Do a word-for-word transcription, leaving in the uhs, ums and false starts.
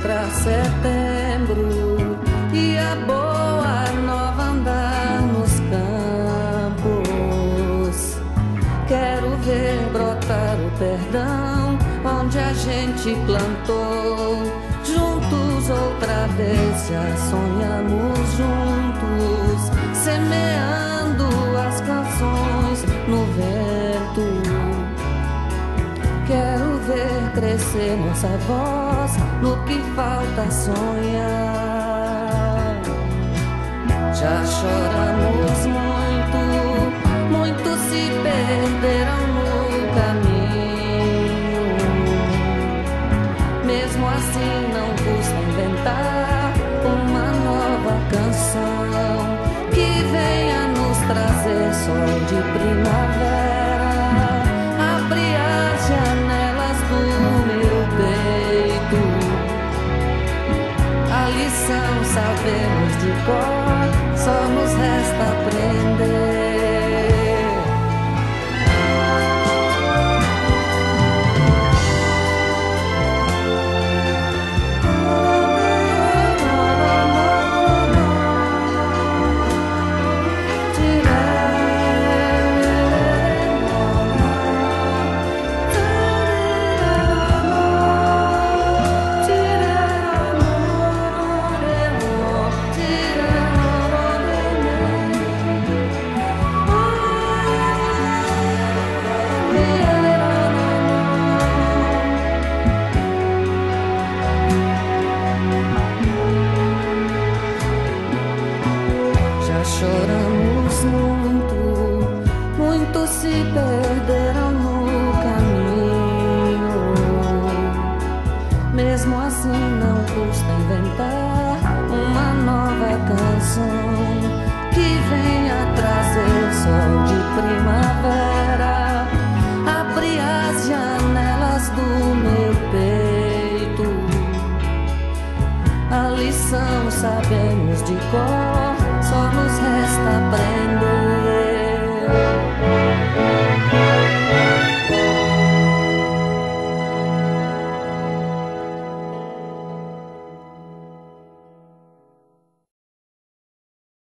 pra setembro e a boa nova andar nos campos. Quero ver brotar o perdão onde a gente plantou. Juntos outra vez já sonhamos juntos, semeando as canções no vento. Quero ver crescer nossa voz no que falta sonhar. Já choramos muito, muitos se perderam no caminho. Mesmo assim não custa inventar uma nova canção que venha nos trazer sol de primavera. Abre as janelas do meu peito, a lição sabemos de cor, só nos resta aprender. Choramos muito, muitos se perderam no caminho. Mesmo assim não custa inventar uma nova canção que venha trazer sol de primavera.